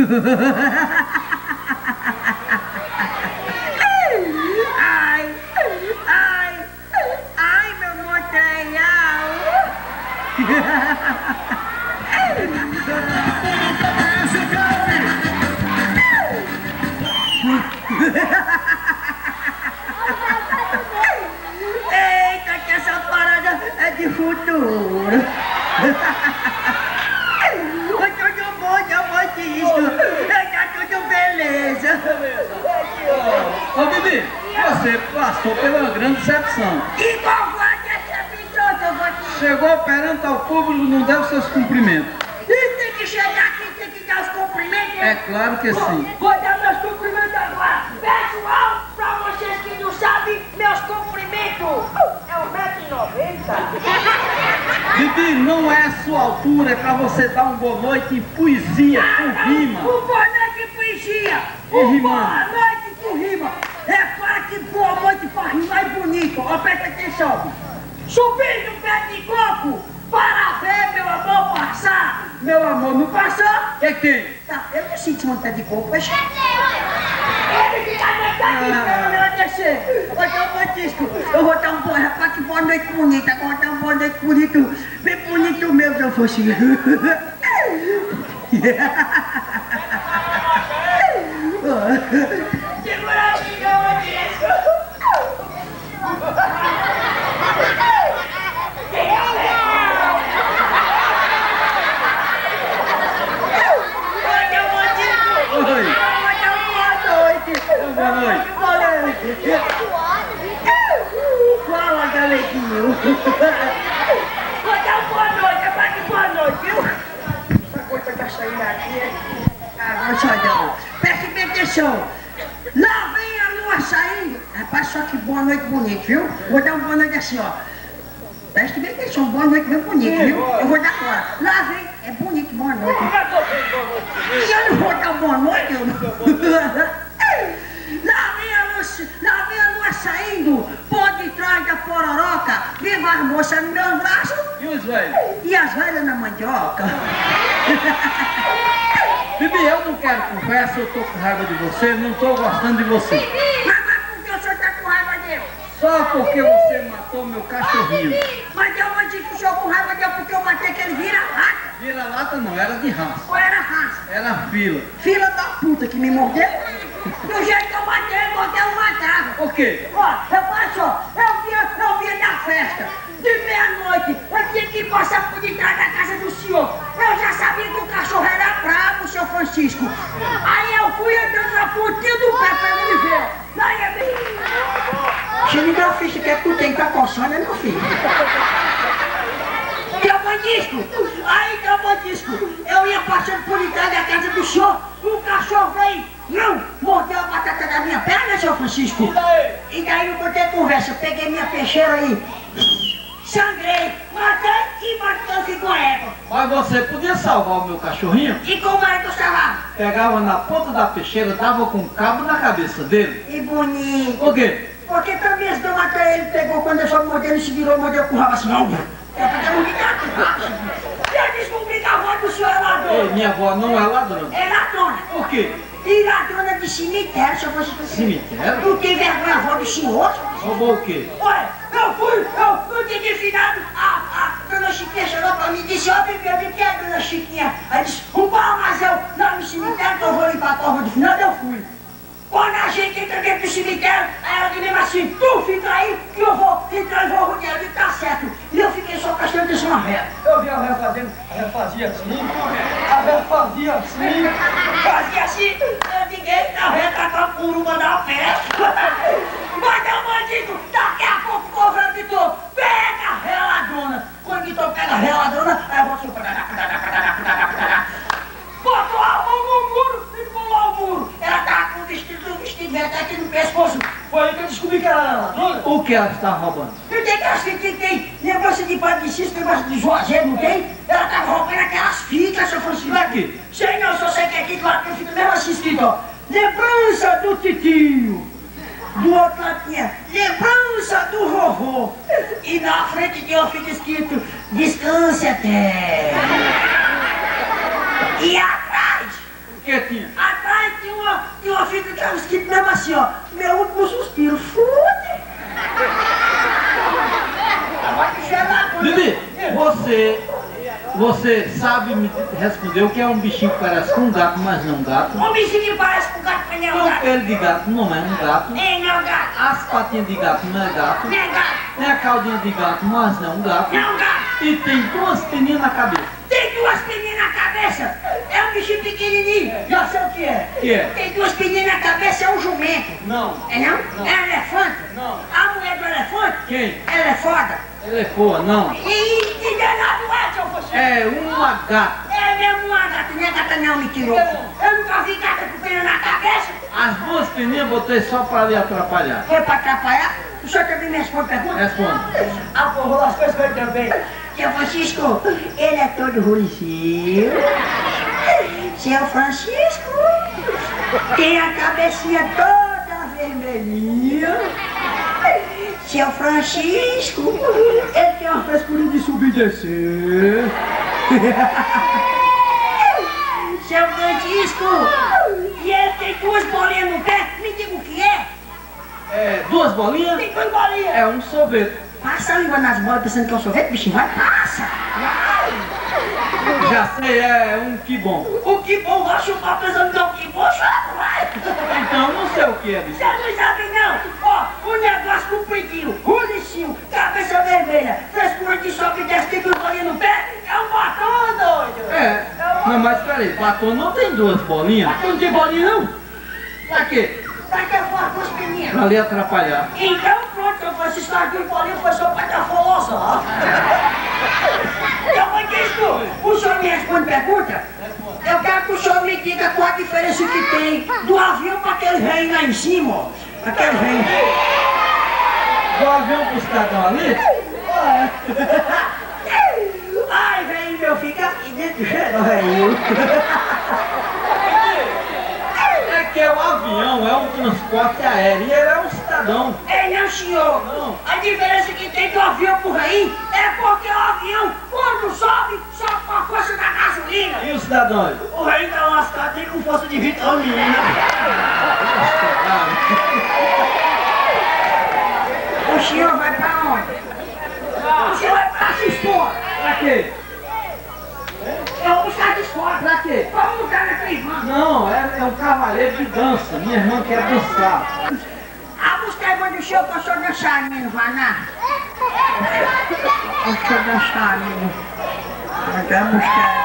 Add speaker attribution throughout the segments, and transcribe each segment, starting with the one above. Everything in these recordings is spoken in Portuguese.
Speaker 1: Ai, meu Montanhal. Eita, que essa parada é de futuro. Tudo bom, eu vou disso. Tá tudo beleza.
Speaker 2: Ô, Bibi, você passou pela uma grande decepção.
Speaker 1: E qual foi a decepção que eu vou dizer?
Speaker 2: Chegou perante ao público, não deu seus cumprimentos.
Speaker 1: E tem que chegar aqui, tem que dar os cumprimentos.
Speaker 2: É claro que sim.
Speaker 1: Vou dar meus cumprimentos agora. Pessoal, pra vocês que não sabem, meus cumprimentos é 1,90 m.
Speaker 2: Bibi, não é a sua altura, é pra você dar um boa noite em poesia, com rima.
Speaker 1: O boa noite poesia.
Speaker 2: E rimando.
Speaker 1: Boa noite com rima. Repara que boa noite pra rimar é bonito. Ó, presta atenção. Subi no pé de coco para ver meu amor passar. Meu amor não passou.
Speaker 2: O que tem?
Speaker 1: Tá, eu não sinto um pé de coco, mas... Ele fica deitado esperando eu descer. Eu vou dar um bom disco. Eu vou dar um bom... Rapaz, que boa noite bonita. Agora vou dar um boa noite bonito. Bem bonito mesmo, se eu fosse. Segura aí, meu disco.
Speaker 2: Boa noite.
Speaker 1: Fala, galeguinho. Vou dar boa noite, rapaz, que boa noite, viu? Essa coisa tá saindo aqui. Agora só não. Preste bem atenção. Lá vem a lua saindo. Rapaz, só que boa noite bonito, viu? Vou dar uma boa noite assim, ó. Preste bem atenção, boa noite bem bonito, viu? Eu vou dar agora. Lá vem, é bonito, boa noite. E eu não vou dar boa noite, eu não. Lá vem a lua saindo, por detrás da pororoca, viva as moças nos meus braços.
Speaker 2: E os velhos?
Speaker 1: E as velhas na mandioca.
Speaker 2: Bibi, eu não quero conversa, eu tô com raiva de você, não tô gostando de você.
Speaker 1: Mas por que o senhor tá com raiva dele?
Speaker 2: Só porque você matou meu cachorrinho.
Speaker 1: Mas eu vou dizer que o senhor com raiva dele porque eu matei aquele vira-lata.
Speaker 2: Vira-lata não, era de raça.
Speaker 1: Ou era raça?
Speaker 2: Era fila.
Speaker 1: Filha da puta que me mordeu. Do jeito que eu matei, eu matava.
Speaker 2: Por quê?
Speaker 1: Ó, repara só, eu via da festa, de meia-noite, eu tinha que passar por detrás da casa do senhor. Eu já sabia que o cachorro era bravo, seu Francisco. Aí eu fui entrando na pontinha do pé pra ele me ver. Aí é bem... Cinegrafista, o que é que tu tem? Tá coçando, é meu filho? Aí, disco, eu ia passando por detrás da casa do senhor, o cachorro veio, não, mordeu a batata da minha perna, seu Francisco. E daí não contei conversa, eu peguei minha peixeira aí, sangrei, matei e matei com a égua.
Speaker 2: Mas você podia salvar o meu cachorrinho?
Speaker 1: E como era que eu salvava?
Speaker 2: Pegava na ponta da peixeira, dava com um cabo na cabeça dele.
Speaker 1: E bonito.
Speaker 2: Por quê?
Speaker 1: Porque também as deu até ele pegou, quando eu só mordeu, ele se virou, mordeu com o rabo assim, não. É porque não me dá com o rabo. Eu descobri que a avó do senhor é ladrona.
Speaker 2: Ei, minha avó não é ladrona.
Speaker 1: É ladrona.
Speaker 2: Por quê?
Speaker 1: E ladrona de cemitério, se eu fosse...
Speaker 2: Cemitério?
Speaker 1: Não tem vergonha a avó do senhor?
Speaker 2: Roubou o quê?
Speaker 1: Olha, eu no dia de finado, a dona Chiquinha chegou pra mim e disse, ó, bebê, o que é, dona Chiquinha? Aí disse, um palmazão lá no cemitério que eu vou limpar a cova do finado, eu fui. Quando a gente entra dentro do cemitério, aí ela disse assim, tu fica aí que eu vou entrar e vou rodear, e tá certo. E eu fiquei só prestando atenção na reta. Eu vi a ré fazendo, a ré fazia assim, fazia assim, eu liguei na reta com a curuma da pé. Mas eu bandido, daqui a pouco o governo gritou, pega a ré ladrona. Quando gritou pega a ré ladrona, aí eu vou botou a mão no muro e pulou o muro. Ela tava com o vestido velho aqui no pescoço. Foi aí que eu descobri que ela era ladrona.
Speaker 2: O que ela estava roubando?
Speaker 1: Não tem aquelas que tem negócio de padecista, negócio de Juazeiro, não tem? Ela tava roubando aquelas fitas, se eu fosse lá aqui. Sei não, só sei que aqui do lado tem fita mesmo assim escrito, ó. Lembrança do titio. Do outro lado tinha lembrança do vovô. E na frente tinha uma fita escrito descanse até. E atrás,
Speaker 2: que tinha?
Speaker 1: Atrás tinha uma fita que estava escrito mesmo assim, ó. Meu último suspiro. Fude! Agora que chega lá,
Speaker 2: Bibi, você sabe me responder o que é um bichinho que parece com um gato, mas não um gato?
Speaker 1: um bichinho que parece com gato, mas não é um
Speaker 2: Tem o
Speaker 1: gato.
Speaker 2: pelo de gato, não é um gato.
Speaker 1: É, não é um gato.
Speaker 2: As patinhas de gato não é gato.
Speaker 1: Não é gato.
Speaker 2: Tem a caldinha de gato, mas não é um gato.
Speaker 1: Não é um gato.
Speaker 2: E tem duas peninhas na cabeça.
Speaker 1: Tem duas peninhas na cabeça. É um bichinho pequenininho. Já sei o que é.
Speaker 2: Que é?
Speaker 1: Tem duas peninhas na cabeça, é um jumento.
Speaker 2: Não.
Speaker 1: É não?
Speaker 2: Não.
Speaker 1: É um elefante?
Speaker 2: Não.
Speaker 1: A mulher do elefante?
Speaker 2: Quem?
Speaker 1: Ela é foda.
Speaker 2: Ela é boa, não.
Speaker 1: E danado é, seu você?
Speaker 2: É uma gata.
Speaker 1: É mesmo uma gata, não é gata não, mentiroso. Eu nunca vi gata com pena na cabeça.
Speaker 2: As duas peninhas botei só para lhe atrapalhar.
Speaker 1: Foi pra atrapalhar? O senhor também me responde pergunta?
Speaker 2: Responde.
Speaker 1: Aporrou as coisas que eu também. Seu Francisco, ele é todo ruizinho. Seu Francisco tem a cabecinha toda vermelhinha. Seu Francisco, ele tem uma frescurinha de subir e descer. Seu Francisco, e ele tem duas bolinhas no pé, me diga o que é?
Speaker 2: É, duas bolinhas?
Speaker 1: Tem duas bolinhas.
Speaker 2: É um sorvete.
Speaker 1: Passa a língua nas bolas pensando que é um sorvete, bichinho, vai, passa. Vai.
Speaker 2: Já sei, é um que bom.
Speaker 1: O que bom, vai chupar pensando que é o que bom, chupa, vai.
Speaker 2: Então não sei o que é, bicho.
Speaker 1: Você não sabe não. Ó, o negócio compridinho, rolicinho, cabeça vermelha, frescura de sobe e desce, tem duas bolinhas no pé, é um batom, doido.
Speaker 2: É. Não, mas peraí, batom não tem duas bolinhas?
Speaker 1: Batom de bolinha não?
Speaker 2: Pra quê?
Speaker 1: Pra que eu faço duas peninhas?
Speaker 2: Pra lhe atrapalhar.
Speaker 1: Então pronto, eu faço isso aqui, bolinha foi só pra dar folosa. Então, Francisco, o senhor me responde pergunta? Eu quero que o senhor me diga qual a diferença que tem do avião para aquele rei lá em cima, ó. Aquele rei.
Speaker 2: Do avião pro cidadão ali?
Speaker 1: Ai, velho, meu, fica aqui dentro, velho.
Speaker 2: É que o avião é um transporte aéreo e ele é um cidadão.
Speaker 1: É não, senhor.
Speaker 2: Não.
Speaker 1: A diferença que tem do avião pro rei é porque o avião, quando sobe com a força da gasolina.
Speaker 2: E o cidadão?
Speaker 1: O rei tá lascado e com força de vitamina. O senhor vai pra onde? O senhor vai pra Cisco.
Speaker 2: Pra quê?
Speaker 1: Eu vou buscar Cisco.
Speaker 2: Pra quê?
Speaker 1: Vamos buscar na tua irmã.
Speaker 2: Não, é um cavaleiro de dança. Minha irmã quer dançar.
Speaker 1: A buscar a irmã do senhor pra o senhor dançar, menino, vai lá. Pra o senhor dançar, menino. Vai buscar.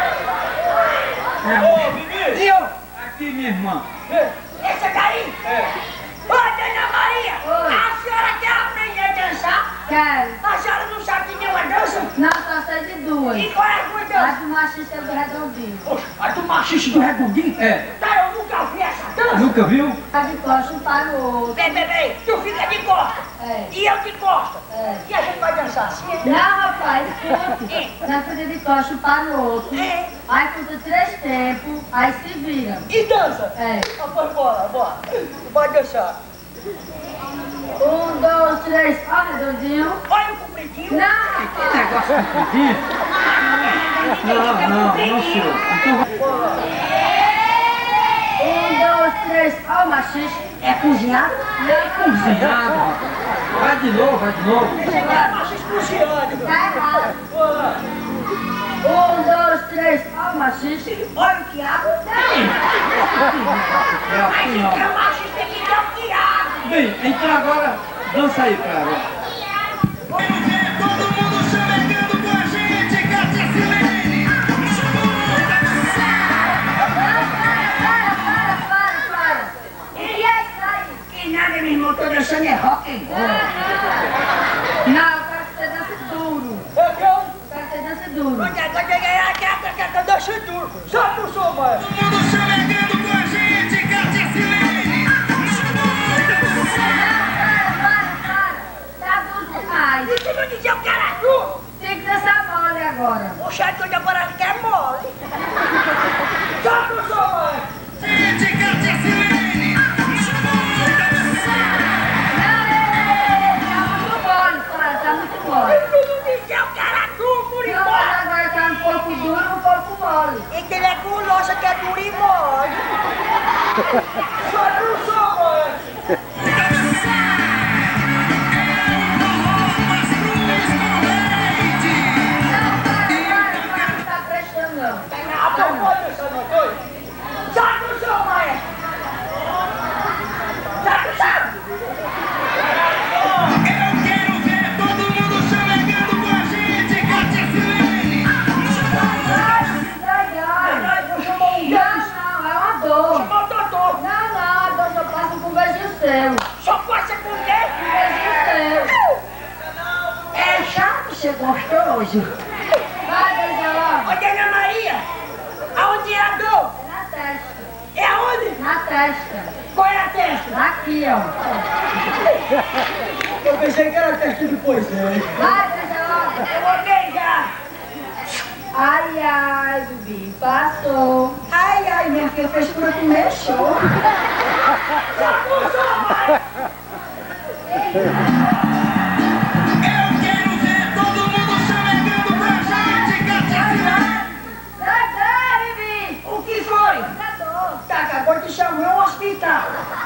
Speaker 2: Ô, Bibi!
Speaker 1: E eu?
Speaker 2: Aqui, minha irmã.
Speaker 1: Essa daí?
Speaker 2: É.
Speaker 1: Ô, dona Maria!
Speaker 3: Oi.
Speaker 1: A senhora quer aprender a dançar?
Speaker 3: Quero.
Speaker 1: A senhora não sabe nenhuma dança?
Speaker 3: Não, só sei de duas.
Speaker 1: E qual é a sua
Speaker 3: A
Speaker 1: dança?
Speaker 3: do machista e do redondinho.
Speaker 1: Poxa, a do machista do redondinho?
Speaker 2: É.
Speaker 1: Tá, eu nunca vi essa dança.
Speaker 2: Nunca viu?
Speaker 3: Tá de costa um para o outro.
Speaker 1: Bem, tu fica de costa.
Speaker 3: É.
Speaker 1: E eu de costa.
Speaker 3: É.
Speaker 1: E a gente vai dançar assim?
Speaker 3: Não, rapaz, escute. Nós fica de costa um para o outro.
Speaker 1: É.
Speaker 3: Aí conta 3 tempos, aí se vira.
Speaker 1: E dança?
Speaker 3: É.
Speaker 1: Ah, pois bora. Vai dançar.
Speaker 3: 1, 2, 3, ó, redondinho.
Speaker 1: Olha o compridinho.
Speaker 3: Não, rapaz.
Speaker 2: Negócio compridinho? Não, senhor. Então vai.
Speaker 3: 1, 2, 3, ó, o machista.
Speaker 1: É cozinhado?
Speaker 2: Cozinhado, rapaz. Vai de novo.
Speaker 1: É machista cozinhado.
Speaker 3: Tá errado. 1, 2, 3, ó, o machista.
Speaker 1: Olha o quiabo.
Speaker 2: É
Speaker 1: Mas
Speaker 2: assim,
Speaker 1: então
Speaker 2: ó.
Speaker 1: o machista tem que dar o quiabo.
Speaker 2: Bem, então agora dança aí, cara.
Speaker 4: Todo mundo chamegando com a gente, Cátia Silene.
Speaker 3: Para. E é isso aí?
Speaker 1: Que nada, meu irmão, tô dançando é rock and roll.
Speaker 3: Não, eu quero que você dance duro.
Speaker 1: Eu
Speaker 3: Quero que você dance duro.
Speaker 1: tô dançando duro. Solta o som, mano.
Speaker 4: Todo mundo chamegando com a gente, Cátia Silene.
Speaker 3: Para. Tá duro demais.
Speaker 1: E se não dizer o cara duro?
Speaker 3: Tem que dançar mole agora.
Speaker 1: O chato de agora quer mole. Solta o som, mano.
Speaker 4: Gente, Cátia Silene.
Speaker 3: Tá muito mole, para, tá muito mole.
Speaker 1: E se não dizer o cara duro, por
Speaker 3: Não,
Speaker 1: embora.
Speaker 3: agora tá um pouco duro, um pouco mole.
Speaker 1: E que ele é gulosa, que é duro e mole. Solta o som, mãe.
Speaker 3: Não tá prestando, não.
Speaker 1: Solta o som, mãe. Solta o som.
Speaker 4: Eu quero ver todo mundo chamegando com a gente, Cátia Silene.
Speaker 3: Não, é uma dor.
Speaker 1: Chamou o doutor.
Speaker 3: Não, a dor só passa com o beijinho seu.
Speaker 1: Só passa com quem?
Speaker 3: Beijinho seu.
Speaker 1: É chato ser gostoso.
Speaker 3: Vai, beija logo.
Speaker 1: Ô, Dona Maria, aonde é a dor?
Speaker 3: É na testa.
Speaker 1: É aonde?
Speaker 3: Na testa.
Speaker 1: Qual é a testa?
Speaker 3: Aqui, ó.
Speaker 1: Eu pensei que era a testa de poesia.
Speaker 3: Vai, beija logo.
Speaker 1: Eu vou beijar.
Speaker 3: Ai, ai, Bibi, passou.
Speaker 1: Ai, ai, minha filha, fez pra comer show. Solta o som, mãe.
Speaker 4: Eu quero ver todo mundo chamegando com a gente, Cátia Silene.
Speaker 3: Sai, Bibi.
Speaker 1: O que foi?
Speaker 3: Outra dor.
Speaker 1: Tá, acabou de chamar um hospital.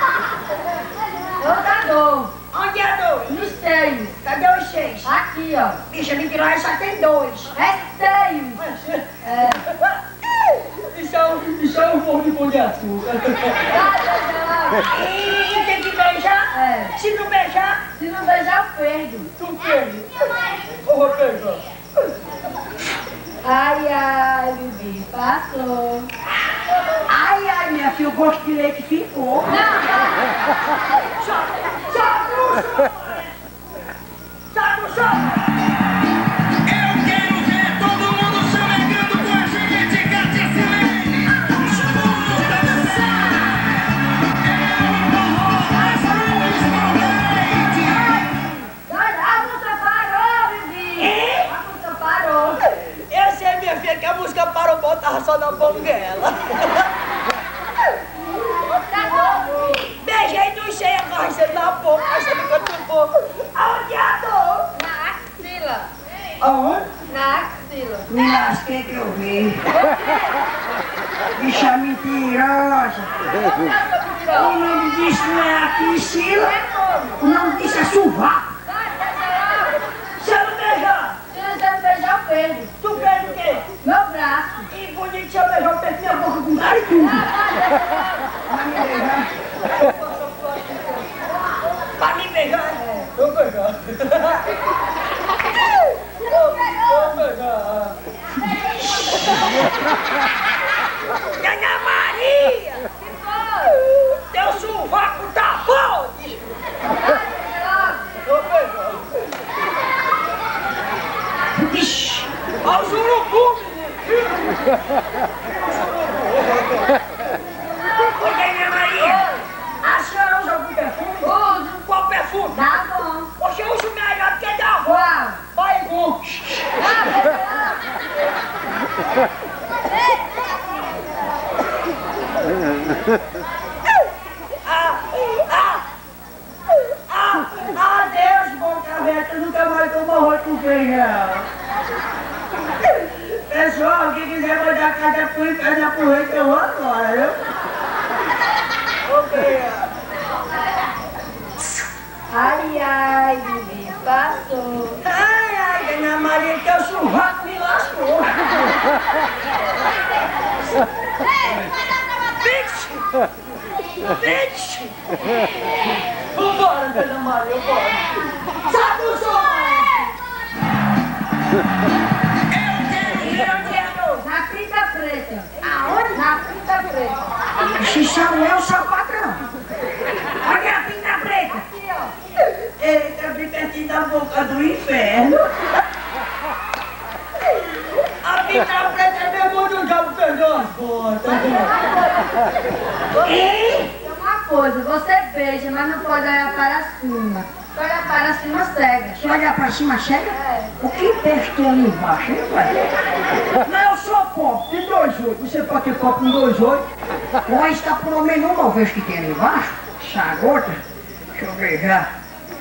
Speaker 3: Outra dor.
Speaker 1: Onde é a dor?
Speaker 3: Nos seios.
Speaker 1: Cadê os 6?
Speaker 3: Aqui, ó.
Speaker 1: Bicha, me tirou, só tem 2.
Speaker 3: É seios. É.
Speaker 1: Isso é um pouco de pão de açúcar.
Speaker 3: Vai, beija logo.
Speaker 1: E tem que beijar?
Speaker 3: É.
Speaker 1: Se não beijar,
Speaker 3: Se não beijar, eu perdo.
Speaker 1: tu perde. Eu vou pegar.
Speaker 3: Ai, ai, Bibi, passou.
Speaker 1: Ai, ai, minha filha, o gosto de leite ficou. Solta o som. Solta o som.
Speaker 4: Eu quero ver todo mundo chamegando com a gente, Cátia Silene. Chamou pra dançar. As luzes morrentes.
Speaker 3: Olha, a música parou, Bibi. A música parou.
Speaker 1: Eu sei, minha filha, que a música parou, eu tava só na banguela.
Speaker 3: Outra dor, Bibi.
Speaker 1: Beijei dos 100, acarrecendo na boca, achando que eu te vou. Aonde é a dor?
Speaker 3: Na axila.
Speaker 1: Aonde?
Speaker 3: Na axila.
Speaker 1: Me lasquei que eu vi. Bicha mentirosa. O nome disso não é axila. O nome disso é sovaco.
Speaker 3: Vai, beija logo.
Speaker 1: Se eu não beijar,
Speaker 3: Se você não beijar, eu perdo.
Speaker 1: tu perde o quê?
Speaker 3: Meu braço.
Speaker 1: E bonito, se eu beijar, eu perdi minha boca com cara e tudo. Pra me beijar. Pra me beijar? Eu vou beijar. Dona Maria!
Speaker 3: Que foi?
Speaker 1: Teu sovaco tá podre!
Speaker 3: Vai, beija logo.
Speaker 1: Ixi! Olha o surubu, menino! Ô, Dona Maria! A senhora usa algum perfume?
Speaker 3: Uso.
Speaker 1: Qual perfume?
Speaker 3: Tá bom.
Speaker 1: Hoje eu uso melhor do que da avó!
Speaker 3: Qual?
Speaker 1: Vai, bom!
Speaker 3: Vai, beija
Speaker 1: Adeus, bom caveta, nunca mais tomou arroz com feijão. Pessoal, quem quiser mandar cada punho, cada porrete, eu vou agora, viu? Ok.
Speaker 3: Ai, ai, Bibi, passou.
Speaker 1: Ai, ai, Dona Maria, teu sovaco me lascou. Vixe! Vixe! Vambora, Dona Maria, vambora. Sabe o som! E onde é a dor?
Speaker 3: Na fita preta.
Speaker 1: Aonde?
Speaker 3: Na fita preta.
Speaker 1: Esse Samuel é o seu patrão. Olha a pinta preta.
Speaker 3: Aqui, ó.
Speaker 1: Eita, bem pertinho da boca do inferno. A pinta preta é meu mundo, o diabo perdeu as botas. Hein?
Speaker 3: Tem uma coisa, você beija, mas não pode olhar para cima. Se olhar para cima, cega.
Speaker 1: Se olhar pra cima, chega?
Speaker 3: É.
Speaker 1: O que peixe tem ali embaixo, hein, pai? Mas eu sou pobre, tem 2,8. Você pode ter copo com 2,8. Lá está pelo menos uma vez que tem ali embaixo. Essa gota. Deixa eu beijar.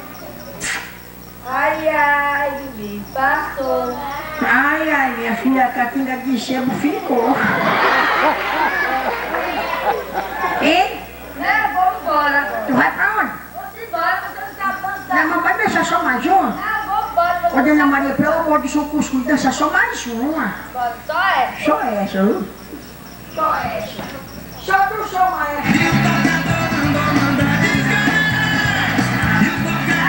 Speaker 3: Ai, ai, Bibi, passou.
Speaker 1: Ai, ai, minha filha, a catinga de sebo ficou. Hein? dançar só mais uma?
Speaker 3: Bora,
Speaker 1: Ô, Dona Maria, pelo amor de Deus, cuscuz, dançar só mais uma.
Speaker 3: bora. Só essa.
Speaker 1: Só essa, viu?
Speaker 3: Só essa.
Speaker 1: Solta o som, maestro.
Speaker 4: E o tocador mandou mandar descarregar. E o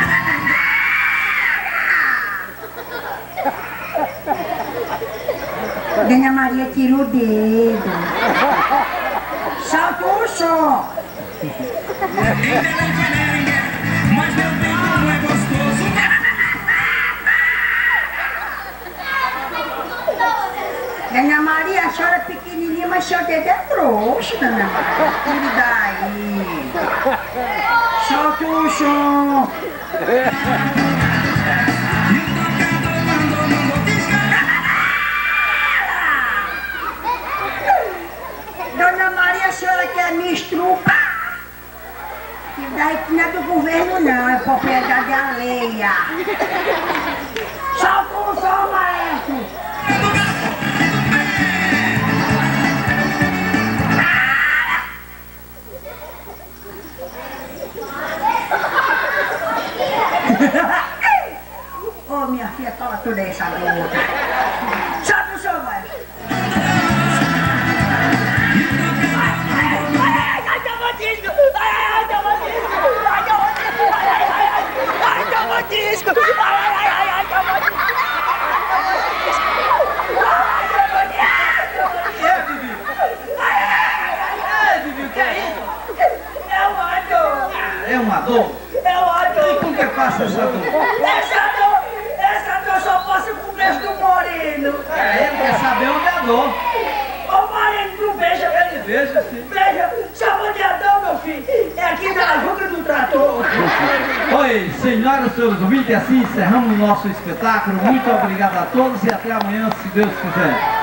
Speaker 4: tocador...
Speaker 1: Dona Maria tira o dedo. Solta o som.
Speaker 4: Mas meu bem como é gostoso.
Speaker 1: Dona Maria, a senhora é pequenininha, mas seu dedo é grosso, Dona Maria. Tire daí. Solta o som.
Speaker 4: E o tocador mandou descarregar.
Speaker 1: Dona Maria, a senhora quer me estrupar? Que daí que não é do governo não, é propriedade alheia. Solta o som, maestro. Ô, minha filha, toma toda essa gota. Solta o som, maestro.
Speaker 2: É uma dor? E por que passa essa dor?
Speaker 1: Essa dor só passa com o beijo do Moreno.
Speaker 2: Ele quer saber onde é a dor.
Speaker 1: Ô, Moreno, não beija ele.
Speaker 2: Veja sim.
Speaker 1: Beija, sabe onde é a dor, meu filho? É aqui na ajuda do trator.
Speaker 2: Oi, senhoras e senhores ouvintes, assim encerramos o nosso espetáculo. Muito obrigado a todos e até amanhã, se Deus quiser.